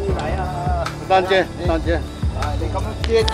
来啊！ 单肩，单肩。 啊，你咁樣接。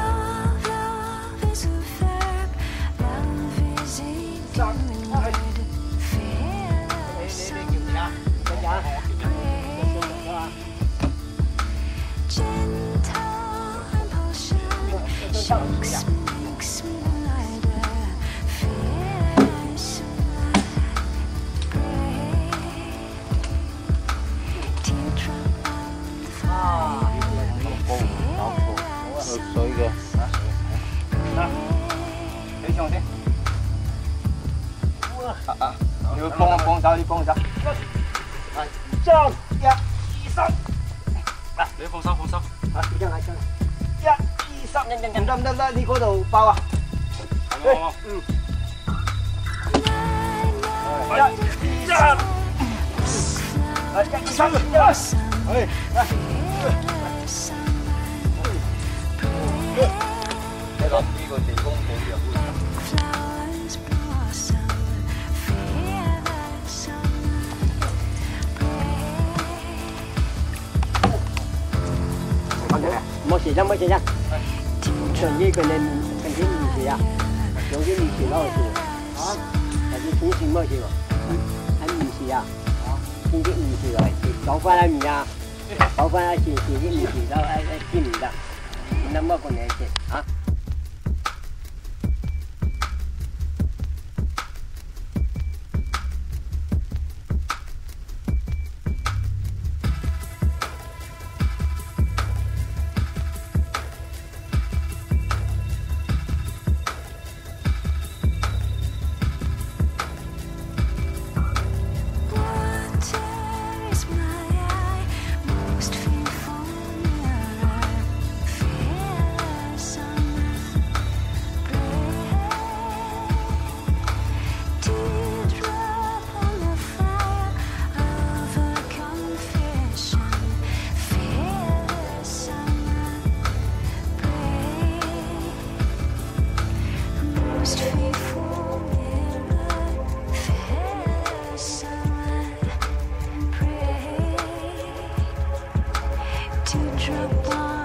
水嘅， 嗱，起上先。你要幫手，你幫手。係，張1、2、3。嗱，你放手。啊，你將嚟。1、2、3，唔得，你嗰度爆啊！好。嗯。1、2、3。1、2、3，係，嚟。你諗呢個地方冇人會。 冇時間，全呢個人曾經唔是啊，有啲唔是咯，是啊，但係平時冇事喎，係唔是啊，平時唔是喎，搞翻嚟唔呀，搞翻嚟平時啲唔是都見唔得，那麼個年紀啊。 To drop on